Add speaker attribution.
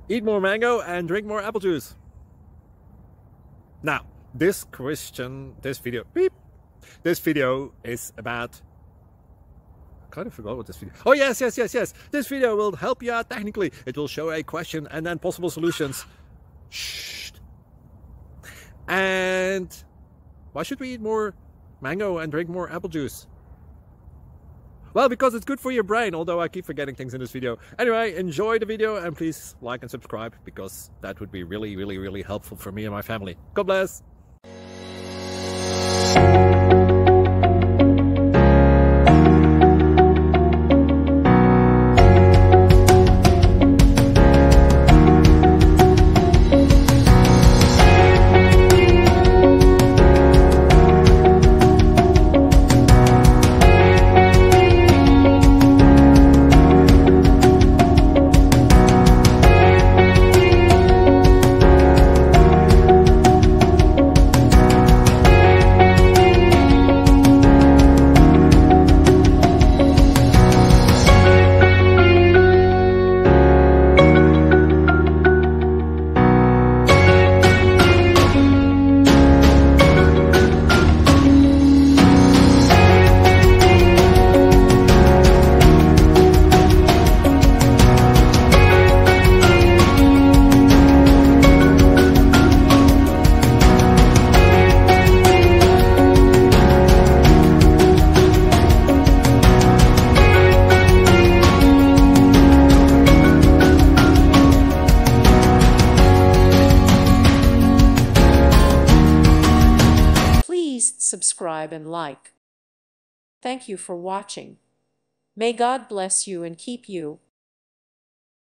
Speaker 1: Eat more mango and drink more apple juice. Now, this video is about... I kind of forgot what this video... Oh, yes. This video will help you out technically. It will show a question and then possible solutions. Shh. And why should we eat more mango and drink more apple juice? Well, because it's good for your brain, although I keep forgetting things in this video. Anyway, enjoy the video and please like and subscribe, because that would be really helpful for me and my family. God bless!
Speaker 2: Subscribe and like. Thank you for watching. May God bless you and keep you.